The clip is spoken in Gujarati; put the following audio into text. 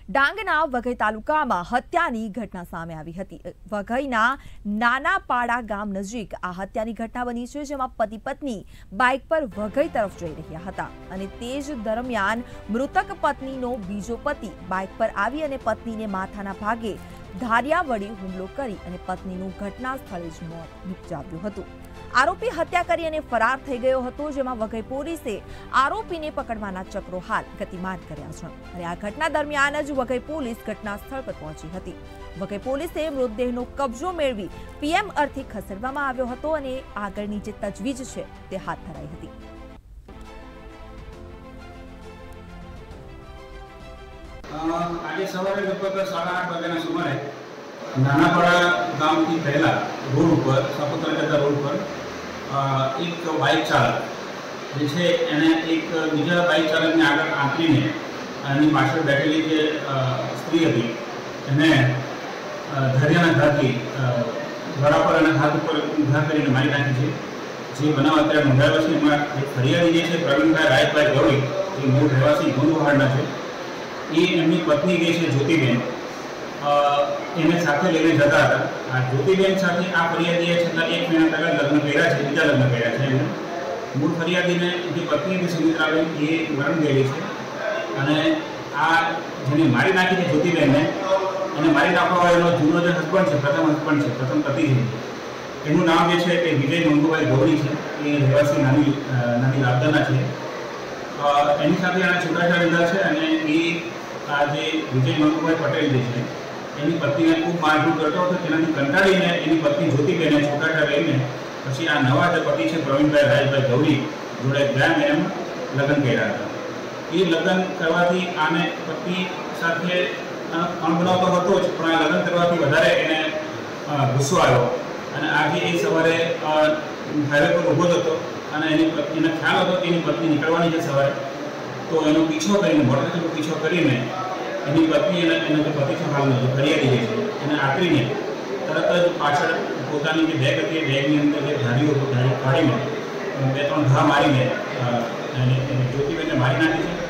ડાંગના વઘઈ તાલુકામાં હત્યાની ઘટના સામે આવી હતી। વઘઈના નાનાપાડા ગામ નજીક આ હત્યાની ઘટના બની છે, જેમાં પતિ પત્ની બાઇક પર વઘઈ તરફ જઈ રહ્યા હતા અને તે જ દરમિયાન મૃતક પત્નીનો બીજો પતિ બાઇક પર આવી અને પત્નીને માથાના ભાગે ધારિયા વડે હુમલો કરી અને પત્નીનું ઘટના સ્થળે જ મોત નિપજાવ્યું હતું। आरोपी हत्या કરી અને ફરાર થઈ ગયો હતો, જેમાં વઘઈ પોલીસે આરોપીને પકડવાના ચક્રો હાલ ગતિમાન કર્યા છે અને આ ઘટના દરમિયાન જ વઘઈ પોલીસ ઘટના સ્થળ પર પહોંચી હતી। વઘઈ પોલીસે મૃતદેહનો કબજો મેળવી પીએમ અર્થે ખસેડવામાં આવ્યો હતો અને આગળની જે તજવીજ છે તે હાથ ધરાઈ હતી। આજે સવારે લગભગ 8:30 વાગ્યાના સુમારે નાનાપાડા ગામથી પહેલા રોડ ઉપર સાપુતારા જતા રોડ પર એક બાઇક ચાલક જે છે એને એક બીજા બાઇક ચાલકને આગળ આંતરીને એની પાછળ બેઠેલી જે સ્ત્રી હતી એને ધૈર્યના ઘાથી ગળા પર અને હાથ ઉપર ઘા કરીને મારી નાખી છે। જે બનાવ અત્યારે નોંધાયો છે એમાં એક ફરિયાદી જે છે પ્રવીણભાઈ રાયભાઈ ગૌરી, જે મૂળ રહેવાસી ગોંદવાડના છે, એ એમની પત્ની જે છે જ્યોતિબેન એને સાથે લઈને જતા હતા। આ જ્યોતિબેન સાથે આ ફરિયાદીએ છેલ્લા 1 મહિના પહેલા લગ્ન કર્યા છે, બીજા લગ્ન કર્યા છે। એમને મૂળ ફરિયાદીને જે પત્ની હતી સુમિત્રાબેન એ મરણ ગયેલી છે અને આ જેને મારી નાખી છે જ્યોતિબેનને, એને મારી નાખવા એનો જૂનો જે હસબન્ડ છે, પ્રથમ પતિ છે, એનું નામ જે છે એ વિજય મંગુભાઈ ગૌરી છે। એ રહેવાસી નાની લાબદાના છે। એની સાથે આને છૂટાછેડા લીધા છે અને એ આ જે વિજય મંગુભાઈ પટેલ જે છે એની પત્નીને ખૂબ મારઝૂડ કરતો હતો। તેનાથી કંટાળીને એની પત્ની જ્યોતિબેને છૂટાછેડા લઈને પછી આ નવા જે પતિ છે પ્રવીણભાઈ રાયભાઈ ગૌરી જોડે ગયા એમ લગ્ન કર્યા હતા। એ લગ્ન કરવાથી આને પત્ની સાથે અણબનાવ તો હતો જ, પણ આ લગ્ન કરવાથી વધારે એને ગુસ્સો આવ્યો અને આજે એ સવારે હાઈવે પર ઊભો હતો અને એને ખ્યાલ હતો કે એની પત્ની નીકળવાની છે સવારે, તો એનો પીછો કરીને મોટરસાઇકલનો પીછો કરીને એની પત્ની એનો જે પતિ છે હાલનો જે ફરિયાદી જે છે એને આકરીને તરત જ પાછળ પોતાની જે બેગ હતી એ બેગની અંદર જે ધારીઓ કાઢીને 2-3 ઘા મારીને જ્યોતિબેનને મારી નાખી છે।